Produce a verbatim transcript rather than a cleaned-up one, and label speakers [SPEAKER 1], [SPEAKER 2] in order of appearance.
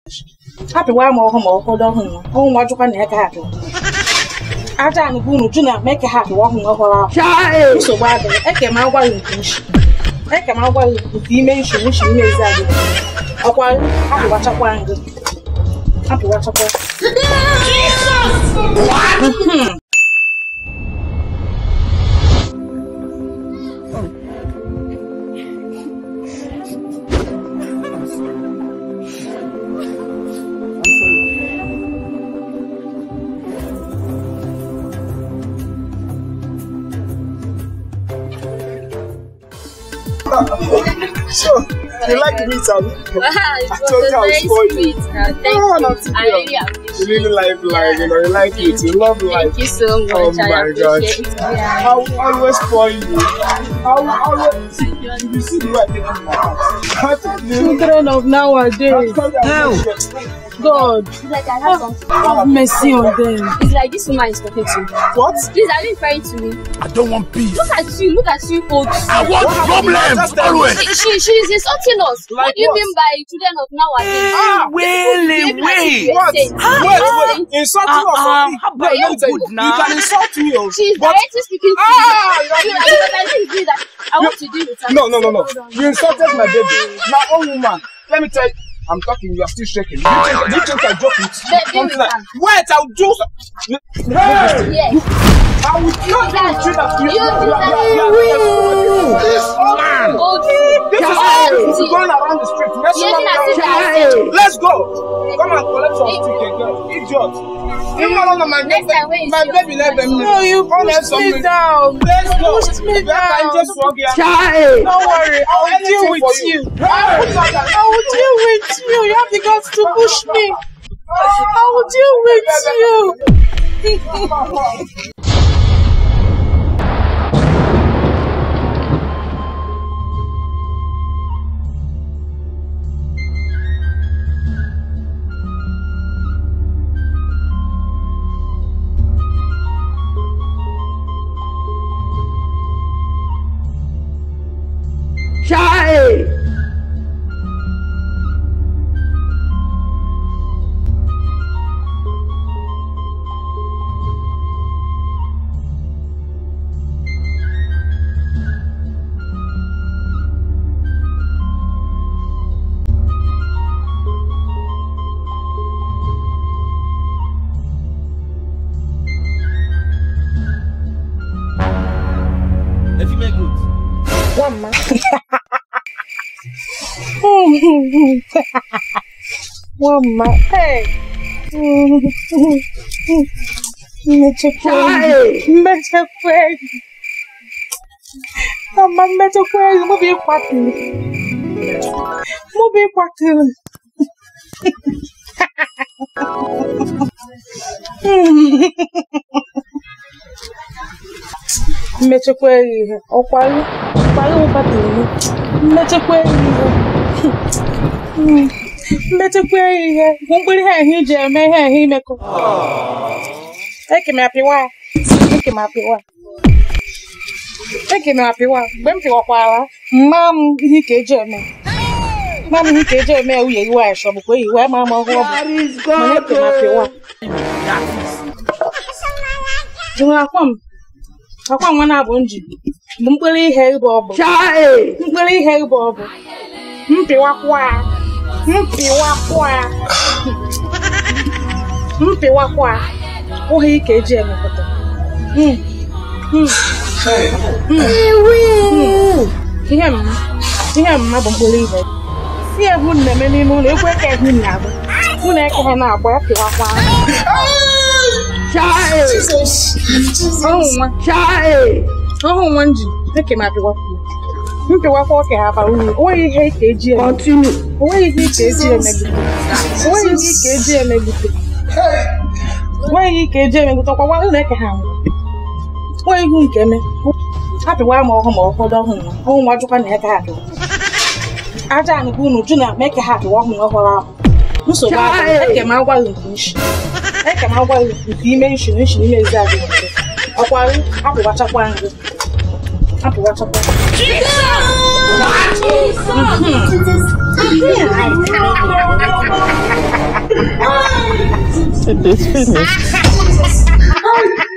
[SPEAKER 1] Happy one more home or hold on. Oh, what you can have happy. I don't know to make a happy walking over. So why I came out while you finish. I came out while you female she wish you may say. Oh, well, happy what I want. Happy what I want. Jesus! What?
[SPEAKER 2] So, you like the meat, Abby?
[SPEAKER 3] I told you I was for you. Thank you. I really appreciate
[SPEAKER 2] you. You really like life, you know, you like it, you love life.
[SPEAKER 3] Thank you so much.
[SPEAKER 2] Oh my God.
[SPEAKER 3] Yeah.
[SPEAKER 2] I will always spoil you. I will always. You see the way I take out my house.
[SPEAKER 1] Children of nowadays. Hell. God,
[SPEAKER 3] like I have some
[SPEAKER 1] have mercy on them.
[SPEAKER 3] It's like this woman is talking to me.
[SPEAKER 2] What?
[SPEAKER 3] Please, are you referring to me?
[SPEAKER 2] I don't want peace.
[SPEAKER 3] Look at you, look at you, old.
[SPEAKER 2] I want problems always.
[SPEAKER 3] She, she, she is insulting us. Like what do you what? mean by children of nowadays?
[SPEAKER 2] Ah,
[SPEAKER 4] wait, wait.
[SPEAKER 2] What? Wait, wait, insulting us.
[SPEAKER 4] How about you good now?
[SPEAKER 2] You can insult me.
[SPEAKER 3] She is directly speaking to you. I want to do with her.
[SPEAKER 2] No, no, no, no. You insulted my baby. Now, old woman, let me tell you. I'm talking, you are still shaking. You think, you think I joke with you? Like, wait, I'll do something. Hey!
[SPEAKER 3] Yes.
[SPEAKER 2] I will not do with you that you
[SPEAKER 3] You
[SPEAKER 2] this man. This is how this is going around the street. Let's go. Come and collect some ticket, girl. Idiot. You know, my baby, my baby let them know.
[SPEAKER 1] No, you pushed me down.
[SPEAKER 2] Let's go.
[SPEAKER 1] Pushed me down.
[SPEAKER 2] Just walk here.
[SPEAKER 1] Don't worry, I'll deal with you. I will deal with you. You have the guts to push me. I will deal with you.
[SPEAKER 4] Chai!
[SPEAKER 5] If you make good.
[SPEAKER 1] One man. One man. Hey. Mecha kweli. Mama mecha kweli. Mubi kwatu. Mubi kwatu. Mmechekwa ihe ọkwalụ ọkwalụ ụkpatụrụ mmechekwa ihe mmechekwa ihe mkpụrụ ihe ihe iji eme ihe ihe imekọ eke m apịwa eke m apịwa eke m apịwa mgbe m pịwakwara mma m ihe ka eji eme mma m ihe ka eji eme uye iwe ashọ bụkwa iwe ma ama ọhụụ bụ mana eke m apịwa jụrụ akwa m akwa nwa na-abụ nji bụ mkpụrụ ihe ịbụ ọbụ mkpụrụ ihe ịbụ ọbụ mpịwakwa mpịwakwa mpịwakwa ụha ike eji emepụta ihe mma ihe mma bụ mkpụrụ ihe ihe bụ na-eme n'ime ụlọ ekwe ka ehi na-agba mụ na eke ha na-agba ya pịwakwa ọhụ nwa nji eke m apịwakwa mpịwakwa ọka ha bara uru onweghị ihe ike eji onweghị ihe ike eji emegbute onweghị ihe ike eji emegbute onweghị ike eji emegbute ọkwa ụlọ eke ha nwere onweghị ihu nke eme apịwa ma ọhụ ma ọhụrụ ọhụrụ ọhụ nwa jụkwa na eke ha apịwa aja anụkwa unu jụ na eke ha apịwa ọhụ ọhụrụ ahụ nsogbu abụọ eke m agwaghị nke nshi eke m agwaghị nke ime nshi na nshi n'ime ezi adịghị nke ọkwarụ apụwachakwa nri apụwachakwa
[SPEAKER 3] Jesus!
[SPEAKER 5] It is finished.